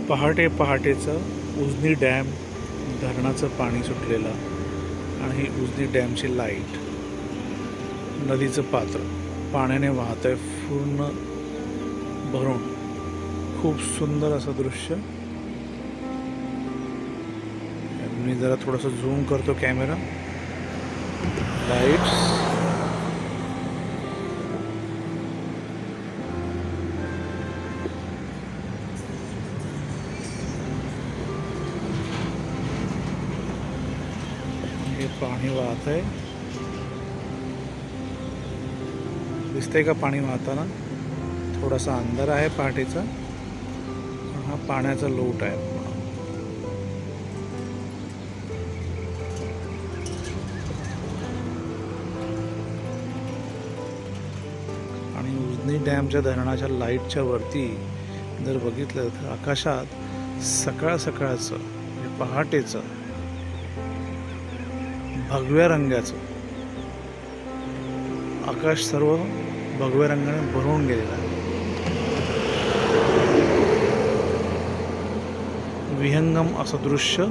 पहाटे पहाटेचं उजनी डॅम धरणाचं पाणी सुटलेलं आणि उजनी डॅमची लाईट, नदीचं पात्र पाण्याने वाहत आहे पूर्ण भरून. खूप सुंदर असं दृश्य. मी जरा थोडंसं झूम करतो कॅमेरा. लाईट्स, हे पाणी वाहत आहे. दिसतंय का पाणी वाहताना? थोडासा अंधार आहे पहाटेचा. हा पाण्याचा लोट आहे. आणि उजनी डॅमच्या धरणाच्या लाईटच्या वरती जर बघितलं तर आकाशात सकाळ सकाळचं म्हणजे पहाटेचं भगव्या रंगाचं आकाश सर्व भगव्या रंगाने भरून गेलेलं आहे. विहंगम असं दृश्य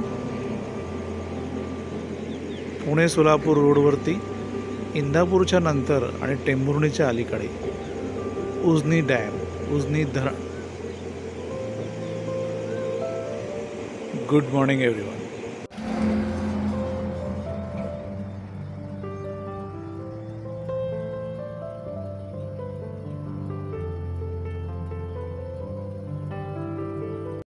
पुणे सोलापूर रोडवरती इंदापूरच्या नंतर आणि टेंभुर्णीच्या अलीकडे उजनी डॅम, उजनी धरण. Good morning everyone.